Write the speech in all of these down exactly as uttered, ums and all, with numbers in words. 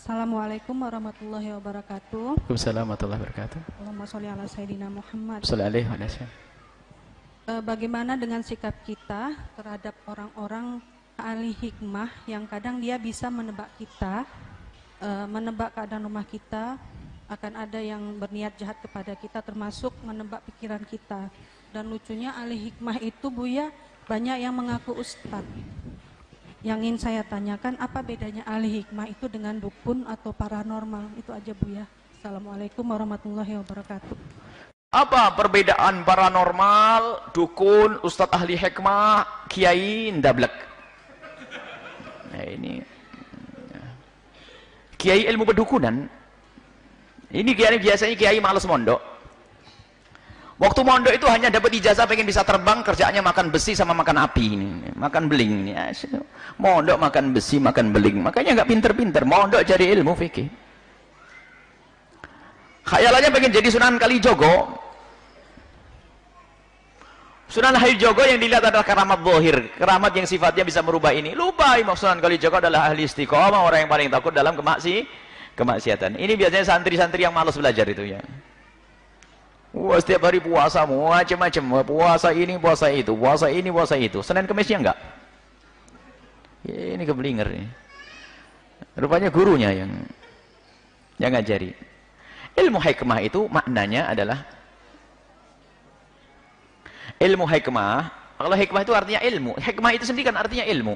Assalamualaikum warahmatullahi wabarakatuh. Waalaikumsalam warahmatullahi wabarakatuh. Allahumma sholli ala sayyidina Muhammad. Shallallahu alaihi wasallam. E, bagaimana dengan sikap kita terhadap orang-orang ahli hikmah yang kadang dia bisa menebak kita, e, menebak keadaan rumah kita, akan ada yang berniat jahat kepada kita, termasuk menebak pikiran kita. Dan lucunya ahli hikmah itu Buya banyak yang mengaku ustadz. Yang ingin saya tanyakan, apa bedanya ahli hikmah itu dengan dukun atau paranormal? Itu aja Buya. Assalamualaikum warahmatullahi wabarakatuh. Apa perbedaan paranormal, dukun, ustadz ahli hikmah, kiai, ndablek? Nah ini kiai ilmu pedukunan. Ini kiai biasanya kiai malas mondok. Waktu mondok itu hanya dapat ijazah pengen bisa terbang, kerjaannya makan besi sama makan api ini, makan beling ini. Mondok makan besi, makan beling. Makanya nggak pinter-pinter. Mondok cari ilmu fikih. Khayalannya pengen jadi Sunan Kalijogo. Sunan Kalijogo yang dilihat adalah keramat zahir, keramat yang sifatnya bisa merubah ini. Lupa Sunan Kalijogo adalah ahli istiqomah, orang yang paling takut dalam kemaksi, kemaksiatan. Ini biasanya santri-santri yang malas belajar itu ya. Wah, setiap hari puasa macam-macam, puasa ini, puasa itu, puasa ini, puasa itu. Senin Kemisnya enggak. Ya, ini keblinger nih. Rupanya gurunya yang yang ngajari. Ilmu hikmah itu maknanya adalah ilmu hikmah. Kalau hikmah itu artinya ilmu. Hikmah itu sendiri kan artinya ilmu.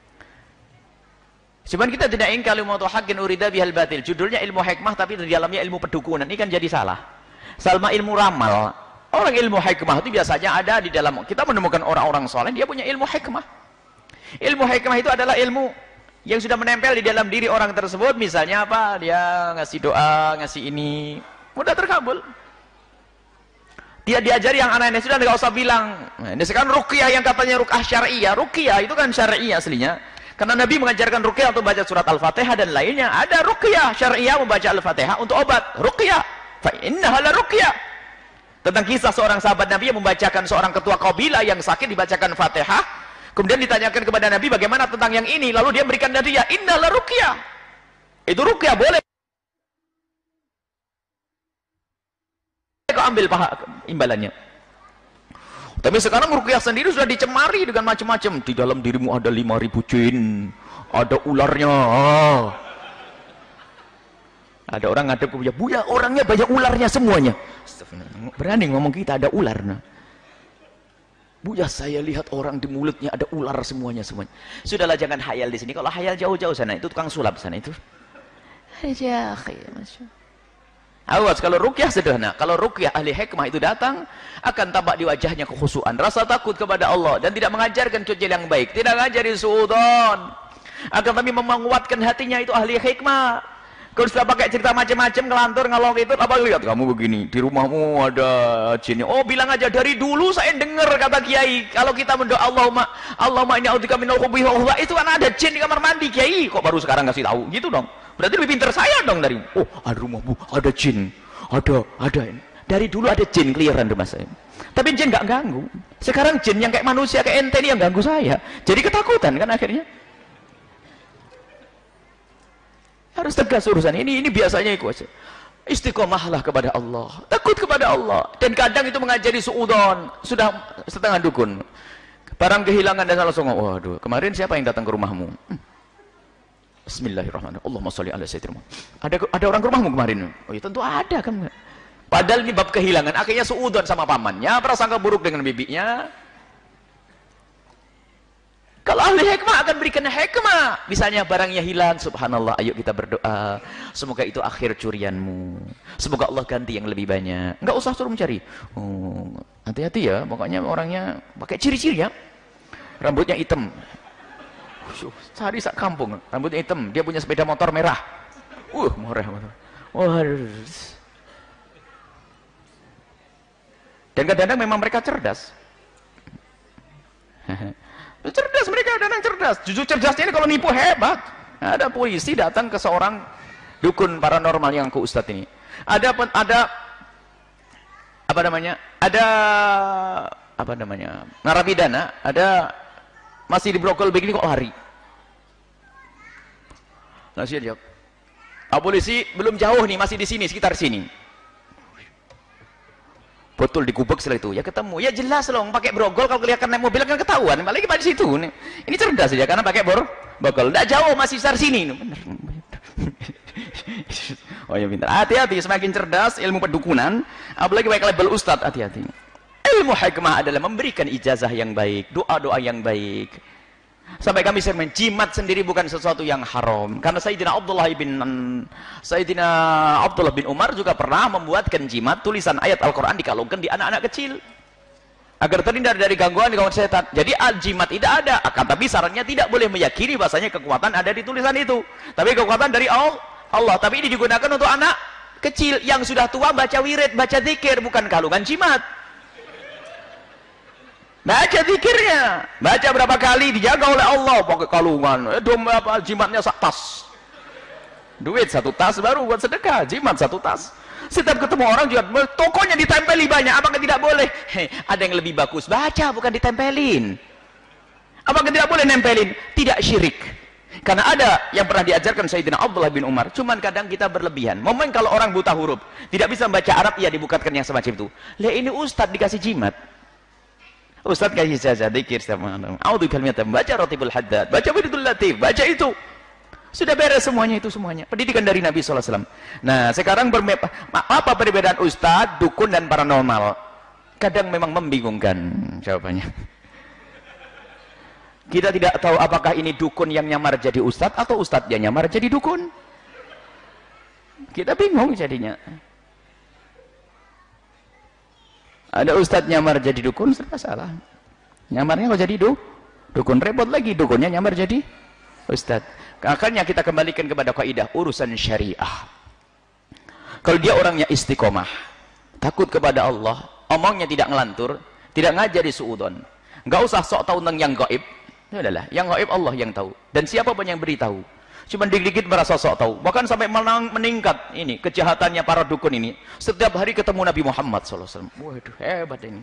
Cuman kita tidak ingin kalimatu haqqin urida bihal batil. Judulnya ilmu hikmah tapi di dalamnya ilmu pedukunan. Ini kan jadi salah. Salma ilmu ramal. Orang ilmu hikmah itu biasanya ada di dalam. Kita menemukan orang-orang soleh, dia punya ilmu hikmah. Ilmu hikmah itu adalah ilmu yang sudah menempel di dalam diri orang tersebut. Misalnya apa? Dia ngasih doa, ngasih ini, mudah terkabul. Dia diajari yang aneh-aneh, sudah nggak usah bilang. Nah, ini sekarang ruqyah yang katanya ruqyah syariah. Ruqyah itu kan syariah aslinya. Karena Nabi mengajarkan ruqyah untuk baca surat Al-Fatihah dan lainnya. Ada ruqyah syariah membaca Al-Fatihah untuk obat. Ruqyah. Fa innaha la ruqyah. Tentang kisah seorang sahabat Nabi yang membacakan seorang ketua kabilah yang sakit dibacakan Fatihah. Kemudian ditanyakan kepada Nabi bagaimana tentang yang ini, lalu dia berikan hadiah, inna la ruqyah. Itu ruqyah boleh. Kau ambil paha imbalannya. Tapi sekarang ruqyah sendiri sudah dicemari dengan macam-macam. Di dalam dirimu ada lima ribu jin, ada ularnya. Ada orang ngadep ke Buya, Buya orangnya banyak ularnya semuanya. Berani ngomong kita ada ular. Nah. Buya saya lihat orang di mulutnya ada ular semuanya semuanya. Sudahlah jangan hayal di sini. Kalau hayal jauh-jauh sana itu tukang sulap sana itu. Ya, awas kalau ruqyah sederhana. Kalau ruqyah ahli hikmah itu datang akan tampak di wajahnya kekhusyuan, rasa takut kepada Allah dan tidak mengajarkan cuci yang baik, tidak mengajarin suudzon. Akan tapi menguatkan hatinya itu ahli hikmah. Kalau sudah pakai cerita macam-macam ngelantur ngalong itu apa lihat kamu begini di rumahmu ada jin. Oh bilang aja dari dulu saya dengar kata kiai kalau kita mendoa Allahumma Allahumma inni a'udzubika minal khubuthi wal khaba'ith itu kan ada jin di kamar mandi kiai kok baru sekarang ngasih tahu gitu dong. Berarti lebih pintar saya dong dari oh ada rumahmu ada jin ada ada dari dulu ada jin keliaran rumah saya. Tapi jin nggak ganggu. Sekarang jin yang kayak manusia kayak ente ini yang ganggu saya. Jadi ketakutan kan akhirnya. Harus tegas urusan ini. Ini biasanya itu aja. Istiqomahlah kepada Allah. Takut kepada Allah. Dan kadang itu mengajari suudzon. Sudah setengah dukun. Barang kehilangan dan langsung, waduh, kemarin siapa yang datang ke rumahmu? Hmm. Bismillahirrahmanirrahim. Allahumma sholli ala sayyidina Muhammad. Ada ada orang ke rumahmu kemarin? Oh ya tentu ada kan. Padahal ini bab kehilangan. Akhirnya suudzon sama pamannya, prasangka buruk dengan bibinya. Kalau ahli hikmah akan berikan hikmah. Misalnya barangnya hilang, subhanallah, ayo kita berdoa. Semoga itu akhir curianmu. Semoga Allah ganti yang lebih banyak. Enggak usah suruh mencari. Oh, hati-hati ya, pokoknya orangnya pakai ciri-ciri ya. Rambutnya hitam. Cari sak kampung, rambutnya hitam. Dia punya sepeda motor merah. Uh, merah motor. Wah. Dan kadang-kadang memang mereka cerdas. Cerdas mereka, kadang cerdas. Jujur cerdasnya ini kalau nipu hebat. Ada polisi datang ke seorang dukun paranormal yang ke ustadz ini. Ada ada apa namanya? Ada apa namanya? Narapidana, ada masih di brokol begini kok lari. Langsung dia jawab, Pak polisi belum jauh nih, masih di sini, sekitar sini. Betul digubek setelah itu, ya ketemu. Ya jelas loh, pakai brogol kalau kelihatan naik mobil kan ketahuan. Apalagi pada situ. Nih. Ini cerdas saja karena pakai bor brogol. Tidak jauh, masih sekitar sini. Bener. Oh ya pintar. Hati-hati, semakin cerdas ilmu pedukunan, apalagi pakai label ustadz, hati-hati. Ilmu hikmah adalah memberikan ijazah yang baik, doa-doa yang baik. Sampai kami sering menjimat sendiri bukan sesuatu yang haram. Karena Sayyidina Abdullah bin Sayyidina Abdullah bin Umar juga pernah membuatkan jimat tulisan ayat Al-Qur'an dikalungkan di anak-anak kecil. Agar terhindar dari gangguan gangguan setan. Jadi al-jimat tidak ada, akan tapi sarannya tidak boleh meyakini bahasanya kekuatan ada di tulisan itu. Tapi kekuatan dari Allah. Tapi ini digunakan untuk anak kecil yang sudah tua baca wirid, baca zikir, bukan kalungan jimat. Baca zikirnya, baca berapa kali dijaga oleh Allah pakai kalungan, eh, dom apa jimatnya sak tas, duit satu tas baru buat sedekah, jimat satu tas. Setiap ketemu orang juga tokonya ditempeli banyak, apakah tidak boleh? Hei, ada yang lebih bagus, baca bukan ditempelin. Apakah tidak boleh nempelin? Tidak syirik. Karena ada yang pernah diajarkan Sayyidina Abdullah bin Umar, cuman kadang kita berlebihan. Momen kalau orang buta huruf, tidak bisa membaca Arab, ya dibukakan yang semacam itu. Lah ini ustadz dikasih jimat. Ustaz kasih saja zikir sama Allah. A'udzu bikalimillahi baca Ratibul Haddad, baca Wiridul Latif, baca itu. Sudah beres semuanya itu semuanya. Pendidikan dari Nabi sallallahu alaihi wasallam. Nah, sekarang apa perbedaan ustaz, dukun dan paranormal? Kadang memang membingungkan jawabannya. Kita tidak tahu apakah ini dukun yang nyamar jadi ustaz atau ustaz yang nyamar jadi dukun. Kita bingung jadinya. Ada ustadz nyamar jadi dukun, serba salah. Nyamarnya kok jadi du, dukun, repot lagi. Dukunnya nyamar jadi ustadz. Akhirnya kita kembalikan kepada kaidah urusan syariah. Kalau dia orangnya istiqomah, takut kepada Allah, omongnya tidak ngelantur, tidak ngajari suudon, nggak usah sok tahu tentang yang gaib. Ya adalah, yang gaib Allah yang tahu. Dan siapapun yang beritahu. Cuma dikit-dikit merasa sok tahu, bahkan sampai meningkat ini kejahatannya para dukun ini. Setiap hari ketemu Nabi Muhammad sallallahu alaihi wasallam. Waduh, hebat ini.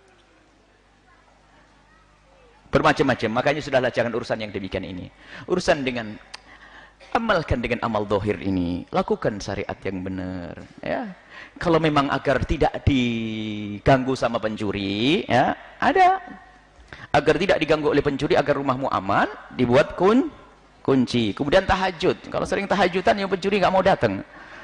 Bermacam-macam, makanya sudahlah jangan urusan yang demikian ini. Urusan dengan amalkan dengan amal dohir ini, lakukan syariat yang benar. Ya, kalau memang agar tidak diganggu sama pencuri, ya ada. Agar tidak diganggu oleh pencuri, agar rumahmu aman, dibuat kun. kunci. Kemudian tahajud. Kalau sering tahajudan yang pencuri nggak mau datang.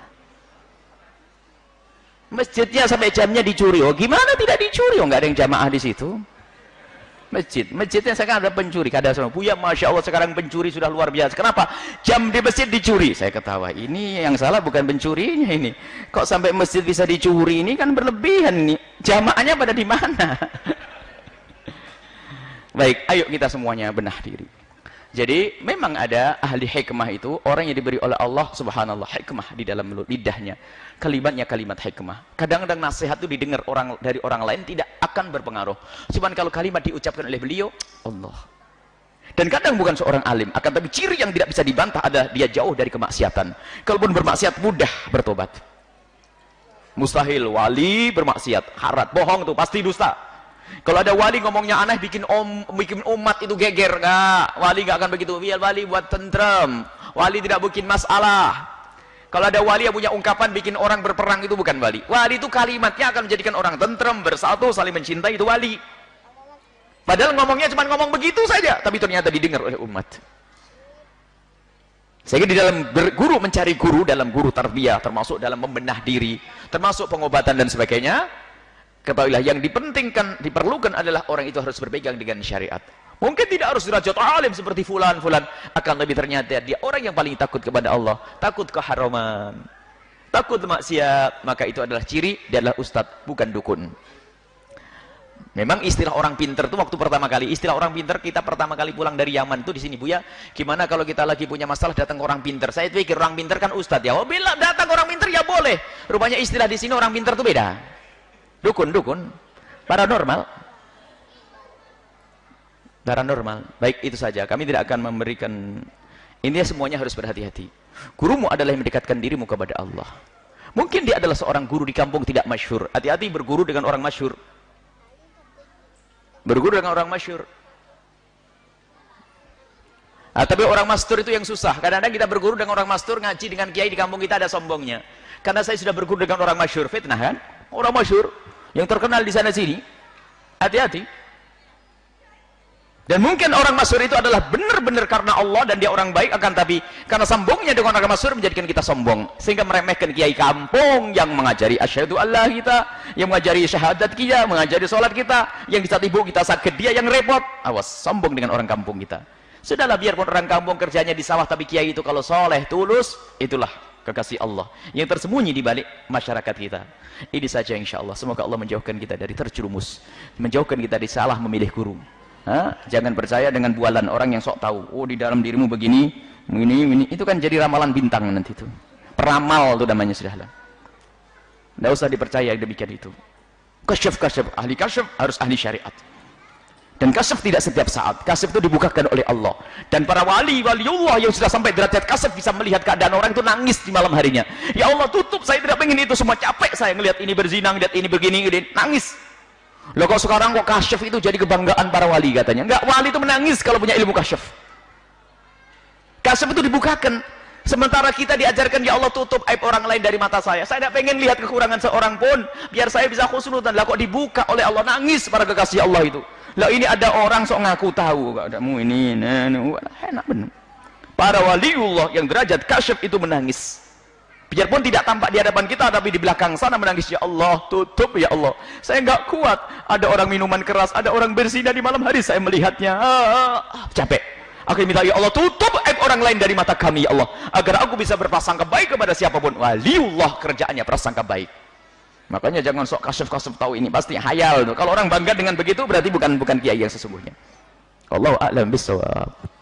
Masjidnya sampai jamnya dicuri. Oh gimana tidak dicuri? Oh nggak ada yang jamaah di situ. Masjid, masjidnya sekarang ada pencuri. Kadang sama Buya, masya Allah sekarang pencuri sudah luar biasa. Kenapa? Jam di masjid dicuri. Saya ketawa. Ini yang salah bukan pencurinya ini. Kok sampai masjid bisa dicuri? Ini kan berlebihan nih. Jamaahnya pada di mana? Baik, ayo kita semuanya benah diri. Jadi memang ada ahli hikmah itu orang yang diberi oleh Allah subhanallah hikmah di dalam lidahnya, kalimatnya kalimat hikmah. Kadang-kadang nasihat itu didengar orang dari orang lain tidak akan berpengaruh, cuman kalau kalimat diucapkan oleh beliau Allah. Dan kadang bukan seorang alim, akan tapi ciri yang tidak bisa dibantah adalah dia jauh dari kemaksiatan. Kalaupun bermaksiat mudah bertobat. Mustahil wali bermaksiat, harat, bohong tuh pasti dusta. Kalau ada wali ngomongnya aneh bikin om bikin umat itu geger, enggak. Wali enggak akan begitu. Biar wali buat tentrem. Wali tidak bikin masalah. Kalau ada wali yang punya ungkapan bikin orang berperang itu bukan wali. Wali itu kalimatnya akan menjadikan orang tentrem, bersatu, saling mencintai, itu wali. Padahal ngomongnya cuma ngomong begitu saja, tapi ternyata didengar oleh umat. Sehingga di dalam guru mencari guru dalam guru tarbiyah, termasuk dalam membenah diri, termasuk pengobatan dan sebagainya. Ketahuilah yang dipentingkan, diperlukan adalah orang itu harus berpegang dengan syariat. Mungkin tidak harus derajat alim seperti fulan fulan, akan lebih ternyata dia orang yang paling takut kepada Allah, takut keharaman, takut maksiat, maka itu adalah ciri dia adalah ustadz bukan dukun. Memang istilah orang pinter itu waktu pertama kali, istilah orang pinter kita pertama kali pulang dari Yaman itu di sini Buya, gimana kalau kita lagi punya masalah datang orang pinter? Saya pikir orang pinter kan ustadz ya. Oh bila datang orang pinter ya boleh. Rupanya istilah di sini orang pinter itu beda. Dukun, dukun, paranormal, paranormal. Baik itu saja. Kami tidak akan memberikan. Intinya semuanya harus berhati-hati. Gurumu adalah yang mendekatkan dirimu kepada Allah. Mungkin dia adalah seorang guru di kampung tidak masyhur. Hati-hati berguru dengan orang masyhur. Berguru dengan orang masyhur. Nah, tapi orang mastur itu yang susah. Kadang-kadang kita berguru dengan orang mastur, ngaji dengan kiai di kampung kita ada sombongnya. Karena saya sudah berguru dengan orang masyhur, fitnah kan? Orang masyhur yang terkenal di sana sini. Hati-hati. Dan mungkin orang masyhur itu adalah benar-benar karena Allah dan dia orang baik, akan tapi karena sombongnya dengan orang masyhur menjadikan kita sombong, sehingga meremehkan kiai kampung yang mengajari asyhadu alla kita, yang mengajari syahadat kita, mengajari sholat kita, yang di saat ibu kita sakit dia yang repot. Awas, sombong dengan orang kampung kita. Sudahlah, biarpun orang kampung kerjanya di sawah, tapi kiai itu kalau soleh, tulus, itulah kekasih Allah yang tersembunyi di balik masyarakat kita. Ini saja insya Allah. Semoga Allah menjauhkan kita dari terjerumus, menjauhkan kita dari salah memilih guru. Ha? Jangan percaya dengan bualan orang yang sok tahu. Oh, di dalam dirimu begini, ini, ini. Itu kan jadi ramalan bintang nanti itu. Peramal itu namanya sudahlah. Tidak usah dipercaya demikian itu. Kasyaf, kasyaf, ahli kasyaf harus ahli syariat. Dan kasyaf tidak setiap saat. Kasyaf itu dibukakan oleh Allah. Dan para wali, waliullah yang sudah sampai derajat kasyaf bisa melihat keadaan orang itu nangis di malam harinya. Ya Allah, tutup, saya tidak pengen itu semua, capek saya ngelihat ini berzina, ngelihat ini begini, ini nangis. Loh, kok sekarang kok kasyaf itu jadi kebanggaan para wali katanya? Enggak, wali itu menangis kalau punya ilmu kasyaf. Kasyaf itu dibukakan. Sementara kita diajarkan, ya Allah tutup aib orang lain dari mata saya. Saya tidak pengen lihat kekurangan seorang pun, biar saya bisa khusnudan. Lah kok dibuka oleh Allah, nangis para kekasih Allah itu. Lah ini ada orang sok ngaku tahu, kamu ini, nah, nah, enak benar. Para waliullah yang derajat kasyaf itu menangis. Biarpun tidak tampak di hadapan kita, tapi di belakang sana menangis, ya Allah tutup, ya Allah saya nggak kuat, ada orang minuman keras, ada orang berzina di malam hari, saya melihatnya, ah, capek. Aku minta, ya Allah tutup aib orang lain dari mata kami, ya Allah, agar aku bisa berprasangka baik kepada siapapun. Waliullah kerjaannya prasangka baik. Makanya jangan sok kasyaf-kasyaf tahu ini pasti hayal. Kalau orang bangga dengan begitu berarti bukan bukan kiai yang sesungguhnya. Wallahu a'lam bishawab.